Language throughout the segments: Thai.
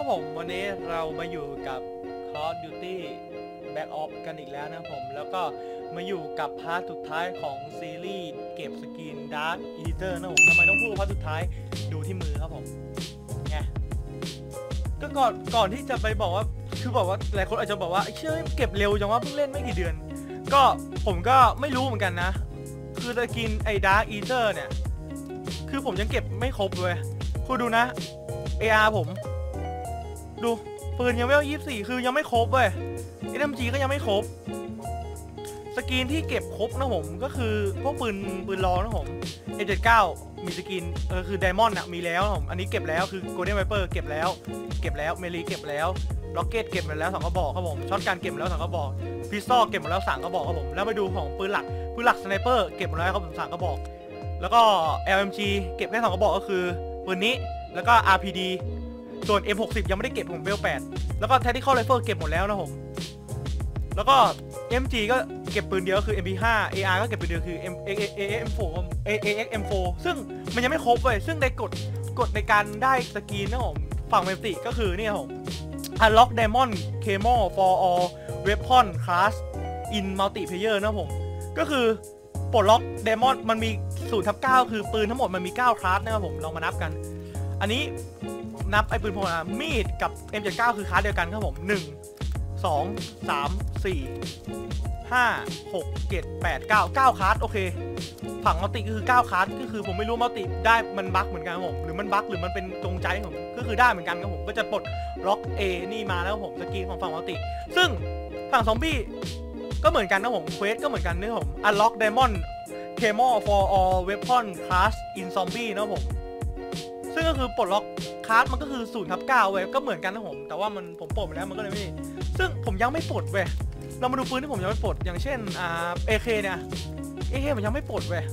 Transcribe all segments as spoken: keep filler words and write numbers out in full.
ครับผมวันนี้เรามาอยู่กับ Call of Duty Black Ops กันอีกแล้วนะครับผมแล้วก็มาอยู่กับพาร์ทสุดท้ายของซีรีส์เก็บสกิน Dark Eater นะผมทำไมต้องพูดพาร์ทสุดท้ายดูที่มือครับผมไงก็ก่อนก่อนที่จะไปบอกว่าคือบอกว่าหลายคนอาจจะบอกว่าเชื่อเก็บเร็วจังว่าเพิ่งเล่นไม่กี่เดือนก็ผมก็ไม่รู้เหมือนกันนะคือสกินไอ้ Dark Eater เนี่ยคือผมยังเก็บไม่ครบเลยคุณดูนะ เอ อาร์ ผมดูปืนยังไม่เอายี่สิบสี่คือยังไม่ครบเว้ย เอ็ม จี ก็ยังไม่ครบสกินที่เก็บครบนะผมก็คือพวกปืนปืนล้อนะผม เอ เจ็ดสิบเก้า มีสกินเออคือไดมอนด์อะมีแล้วผมอันนี้เก็บแล้วคือ Golden Viper เก็บแล้วเก็บแล้วเมลีเก็บแล้วล็อกเก็ตเก็บมาแล้วสองกระบอกครับผมช็อตการเก็บมาแล้วสองกระบอกพิสตอลเก็บมาแล้วสามกระบอกครับผมแล้วไปดูของปืนหลักปืนหลักสไนเปอร์เก็บมาแล้วครับผมสามกระบอกแล้วก็ แอล เอ็ม จี เก็บแค่สองกระบอกก็คือปืนนี้แล้วก็ อาร์ พี ดี ส่วน เอ็ม หกสิบ ยังไม่ได้เก็บผมเวลแปดแล้วก็ Tactical Rifle เก็บหมดแล้วนะผมแล้วก็ เอ็ม จี ก็เก็บปืนเดียวคือ เอ็ม พี ห้า เอ อาร์ ก็เก็บปืนเดียวคือ เอ เอ็ม โฟร์ เอ เอ็กซ์ เอ็ม โฟร์ ซึ่งมันยังไม่ครบเลยซึ่งในกฎกฎในการได้สกินนะผมฝั่งเมติก็คือนี่ครับผม Unlock Diamond Camo for all weapon class in multiplayer นะผมก็คือปลดล็อก Diamond มันมี ศูนย์ ทับ เก้า คือปืนทั้งหมดมันมีเก้าคลาสนะครับผมลองมานับกันอันนี้นับไอ้ปืนพกนะมีดกับ เอ็ม เจ็ดสิบเก้า คือคลาสเดียวกันครับผมหนึ่ง สอง สาม สี่ ห้า หก เจ็ด แปด เก้า เก้าคลาสโอเคฝั่งมัลติก็คือเก้าคลาสก็คือผมไม่รู้มัลติได้มันบั๊กเหมือนกันครับผมหรือมันบั๊กหรือมันเป็นจงใจของผมก็คือได้เหมือนกันครับผมก็จะปลดล็อก A นี่มาแล้วผมสกินของฝั่งมัลติซึ่งฝั่งซอมบี้ก็เหมือนกันนะผมเควสก็เหมือนกันนะผม Unlock Diamond Camo for all weapon class in zombie นะผมซึ่งก็คือปลดล็อกคลาสมันก็คือ ศูนย์ ทับ เก้า เว้ยก็เหมือนกันนะผมแต่ว่ามันผมปลดไปแล้วมันก็เลยไม่ซึ่งผมยังไม่ปลดเว้ยเรามาดูปืนที่ผมยังไม่ปลดอย่างเช่นอ่า เอ เค เนี่ย เอ เค ผมยังไม่ปลดเว้ย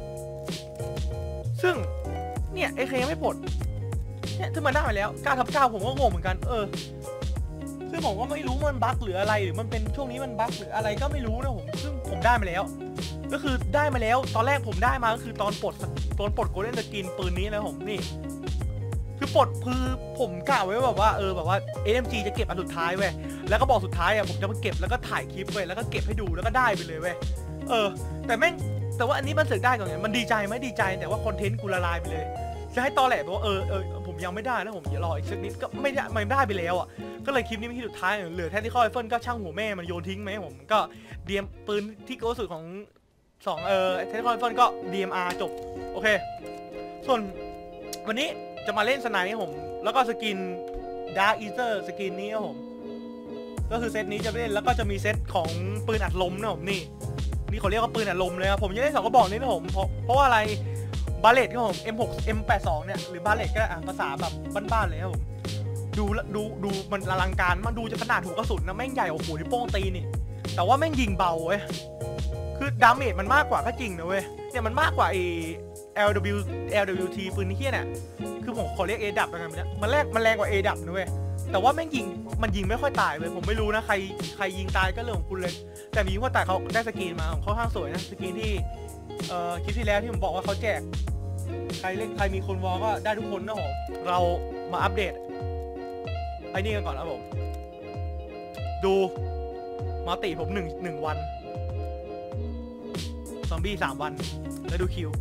ซึ่งเนี่ย เอ เค ยังไม่ปลดเนี่ยถึงมันได้ไปแล้ว เก้า ทับ เก้า ผมก็งงเหมือนกันเออซึ่งผมก็ไม่รู้มันบั๊กหรืออะไรหรือมันเป็นช่วงนี้มันบั๊กหรืออะไรก็ไม่รู้นะผมซึ่งผมได้มาแล้วก็คือได้มาแล้วตอนแรกผมได้มาก็คือตอนปลดตอนปลดโกลเด้นสกินปืนนี้แล้วผมนี่คือปลดคือผมกะไว้แบบว่าเออแบบว่า เอ็ม จี จะเก็บอันสุดท้ายเว้ยแล้วก็บอกสุดท้ายอ่ะผมจะมาเก็บแล้วก็ถ่ายคลิปเว้ยแล้วก็เก็บให้ดูแล้วก็ได้ไปเลยเว้ยเออแต่แม่งแต่ว่าอันนี้มันเสกได้ก่อนไงมันดีใจไหมดีใจแต่ว่าคอนเทนต์กูละลายไปเลยจะให้ตอแหลบอกว่าเออเออผมยังไม่ได้นะผมอย่ารออีกสักนิดก็ไม่ได้ไม่ได้ไปแล้วอ่ะก็เลยคลิปนี้เป็นที่สุดท้ายเหลือแค่ที่ข้อไอเฟิลก็ช่างหัวแม่มันโยนทิ้งไหมผมก็เดียมปืนที่โกสุดของสองเออเทคโนโลยีก็ ดี เอ็ม อาร์ จบโอเคส่วนวันนี้จะมาเล่นสไนป์ผมแล้วก็สกิน Dark Eater สกินนี้ครับผมก็คือเซตนี้จะเล่นแล้วก็จะมีเซตของปืนอัดลมนะผมนี่นี่เขาเรียกว่าปืนอัดลมเลยครับผมจะได้สองกระบอกนี้นะผมเพราะเพราะว่าอะไรบาเลตครับผม เอ็ม หก เอ็ม แปดสิบสอง เนี่ยหรือบาเลตก็อ่านภาษาแบบบ้านๆเลยครับผมดูดูดูมันอลังการมันดูจะขนาดหัวกระสุนนะแม่งใหญ่โอ้โหที่โป้งตีนี่แต่ว่าแม่งยิงเบาเว้ยคือดาเมจมันมากกว่าก็จริงนะเว้ยเนี่ยมันมากกว่าไอ้ แอล ดับเบิลยู แอล ดับเบิลยู ที ปืนที่เนี่ยคือผมขอเรียก เอ ดับ แล้วกันเนี่ยมันแรงมันแรงกว่า เอ ดับ นะเว้ยแต่ว่าแม่งยิงมันยิงไม่ค่อยตายเลยผมไม่รู้นะใครใครยิงตายก็เรื่องของคุณเลยแต่มีว่าแต่เขาได้สกรีนมาของเขาข้างสวยนะสกรีนที่เอ่อคลิปที่แล้วที่ผมบอกว่าเขาแจกใครเล่นใครมีคนวอลก็ได้ทุกคนนะผมเรามาอัปเดตไอ้นี่กันก่อนนะผมดูมาติผมหนึ่งหนึ่งวันซอมบี้สามวันแล้วดูคิว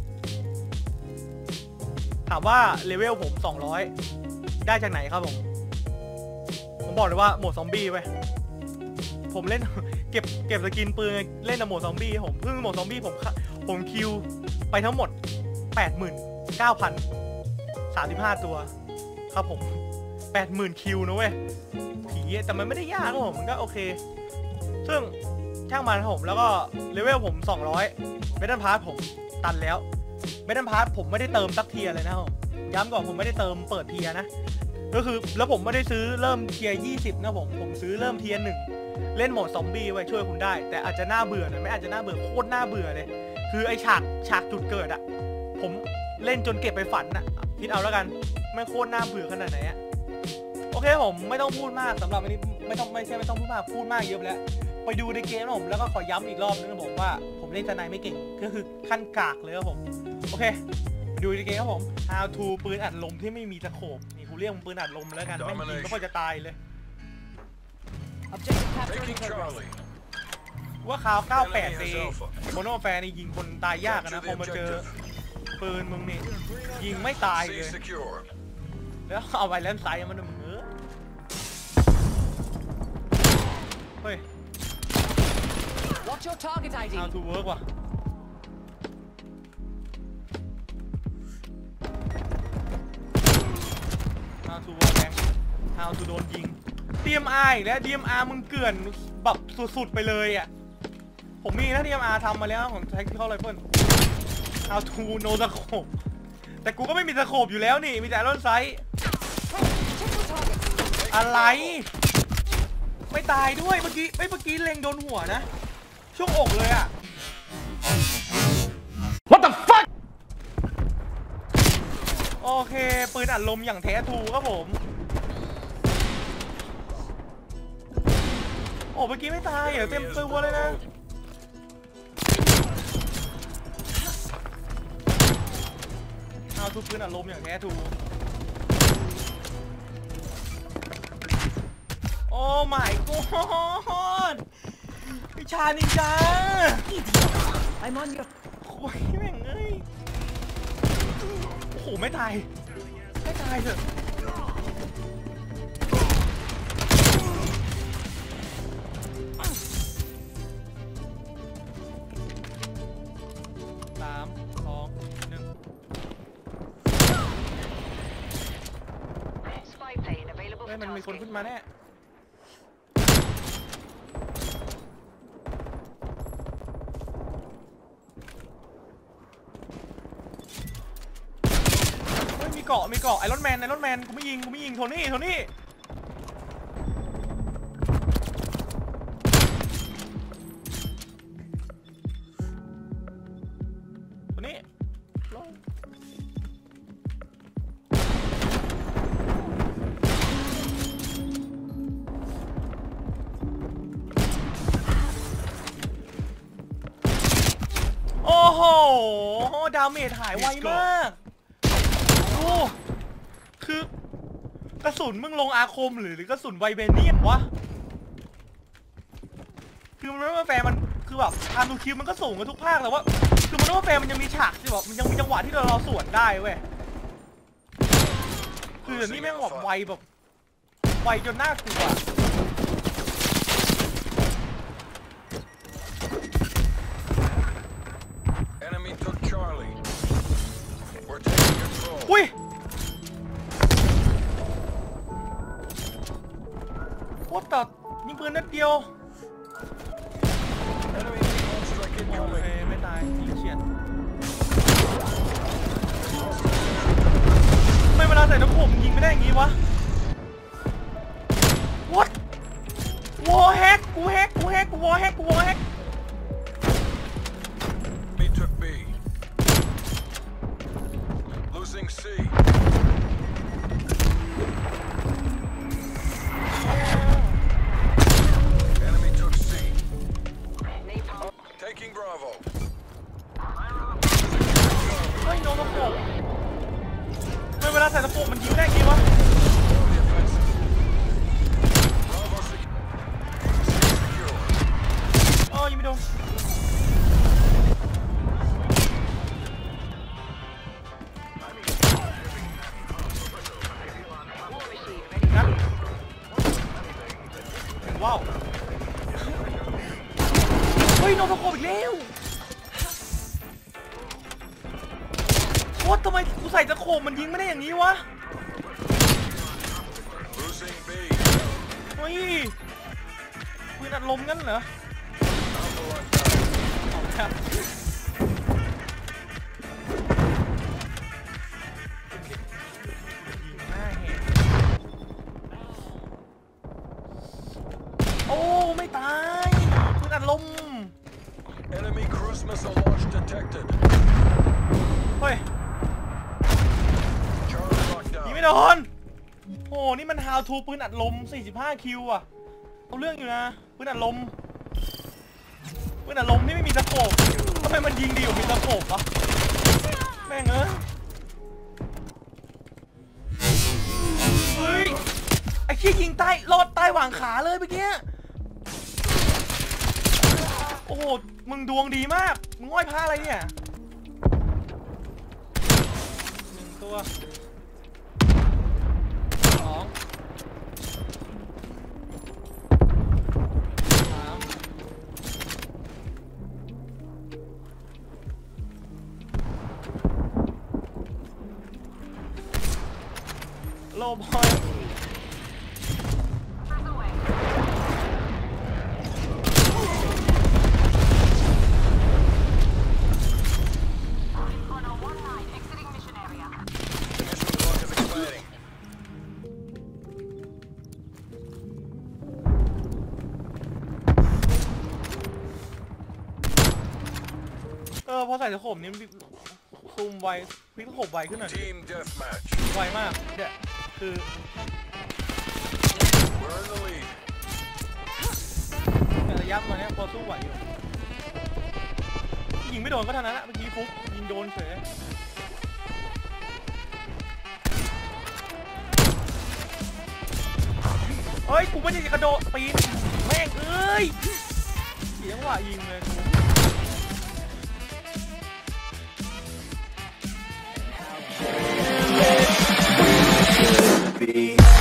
ถามว่าเลเวลผมสองร้อยได้จากไหนครับผมผมบอกเลยว่าโหมดซอมบี้ไปผมเล่นเก็บเก็บสกินปืนเล่นในโหมดซอมบี้ผมเพิ่งโหมดซอมบี้ผมผมคิวไปทั้งหมด แปดหมื่นเก้าพันสามสิบห้า ตัวครับผม แปดหมื่น คิวนะเว้ยผีแต่มันไม่ได้ยากครับผมมันก็โอเคซึ่งช่างมันครับผมแล้วก็เลเวลผมสองร้อยเมทัลพาร์ทผมตันแล้วเมทัลพาร์ทผมไม่ได้เติมสักเทียเลยนะครับย้ำก่อนผมไม่ได้เติมเปิดเทียนะก็คือแล้วผมไม่ได้ซื้อเริ่มเทียยี่สิบนะผมผมซื้อเริ่มเทียหนึ่งเล่นโหมดซอมบี้ไว้ช่วยคุณได้แต่อาจจะน่าเบื่อหน่อยไม่อาจจะน่าเบื่อโคตรน่าเบื่อเลยคือไอฉากฉากจุดเกิดอะผมเล่นจนเก็บไปฝันอะคิดเอาแล้วกันไม่โคตรน่าเบื่อขนาดไหนอะโอเคผมไม่ต้องพูดมากสำหรับวันนี้ไม่ต้องไม่ใช่ไม่ต้องพูดมากพูดมากเยอะแล้วไปดูในเกมนะผมแล้วก็ขอย้ำอีกรอบนึงนะผมว่าผมเล่นสไนไม่เก่งก็คือขั้นกากเลยครับผมโอเคดูในเกมครับผม how to ปืนอัดลมที่ไม่มีตะโขบนี่คุณเรียกมันปืนอัดลมแล้วกันแม่งยิงก็พอจะตายเลยว่าข่าวเก้าแปดซีโมโนแฟนนี่ยิงคนตายยากนะพอมาเจอปืนมึงนี่ยิงไม่ตายเลยแล้วเอาไปแลนไซด์มันมึงเฮ้ย What's your target ไอ ดี How to work ว่ะ How to work แบง How to โดนยิง ดี เอ็ม อาร์ อีกแล้ว ดี เอ็ม อาร์ มึงเกลื่อนแบบสุดๆไปเลยอ่ะผมมีนะ ดี เอ็ม อาร์ ทำมาแล้วของ Tactical Rifle How to no scope แต่กูก็ไม่มีสโคปอยู่แล้วนี่มีแต่ไอรอนไซด์อะไรไม่ตายด้วยเมื่อกี้ไม่เมื่อกี้เล็งโดนหัวนะช่วงอกเลยอะ What the fuck โอเคปืนอัดลมอย่างแท้ทูครับผมโอ้เมื่อกี้ไม่ตายเหรอเต็มตัวเลยนะเอาทุกปืนอัดลมอย่างแท้ทูโอ้ my god วิชานินจาไอ้มอนอยู่โอ้ยแม่งเอ้ยโอ้โหไม่ตายไม่ตายเถอะสามสองหนึ่งเฮ้ยมันมีคนขึ้นมาแน่มีเกาะมีเกาะไอรอนแมนไอรอนแมนกูไม่ยิงกูไม่ยิงโทนี่โทนี่โทนี่ลงโอ้โหดาเมจหายไวมากคือกระสุนมึงลงอาคมหรือกระสุนไวเบเนียมวะคือมันว่าแฟร์มันคือแบบทาร์ดูคิวมันก็สูงกันทุกภาคแต่ว่าคือมันว่าแฟร์มันยังมีฉากที่แบบมันยังมีจังหวะที่เราเราสวนได้เว้ยคือเดี๋ยวนี้แม่งแบบไวแบบไวจนน่ากลัวอุ้ยโคตรตัดยิงปืนนัดเดียวโอเคไม่ตายยิงเฉียดไม่เวลาใส่ตะขบยิงไม่ได้อย่างงี้วะ What วอลแฮกกูแฮกกูแฮกกูวอลแฮกกูวอลแฮกเฮ้ยโดนตะขบไม่เวลาใส่ตะขบมันยิงได้กี่วะอ๋อยิงไม่โดนนะว้าวเฮ้ยโดนตะขบอีกแล้วว่าทำไมกูใส่ตะโขบมันยิงไม่ได้อย่างนี้วะเฮ้ยปืนอัดลมงั้นเหรอโอ้ไม่ตายปืนอัดลมเฮ้ยยิงไม่โดนโอ้นี่มัน how to ปืนอัดลมสี่สิบห้าคิวอะเอาเรื่องอยู่นะปืนอัดลมปืนอัดลมนี่ไม่มีตะโขบทำไมมันยิงดีอยู่มีตะโขบวะแม่งเอ้ยเชี่ยยิงใต้ลอดใต้หว่างขาเลยเมื่อกี้โอ้โหมึงดวงดีมากมึงห้อยผ้าอะไรเนี่ยหนึ่งตัวสองสามโลบอยเออพอใส่ตะขบนี้ซูมไวพลิกตะขบไวขึ้นหน่อย Team deathmatch. ไวมากเนี่ยคือ We're in the lead. แต่ระยะมาเนี้ยพอสู้ไหวอยู่ยิงไม่โดนก็เท่านั้นแหละเมื่อกี้ฟุ๊กยิงโดนเฉยเฮ้ยกูไม่ได้จะกระโดดปีนแม่งเอ้ยเสียงหวะยิงเลยกู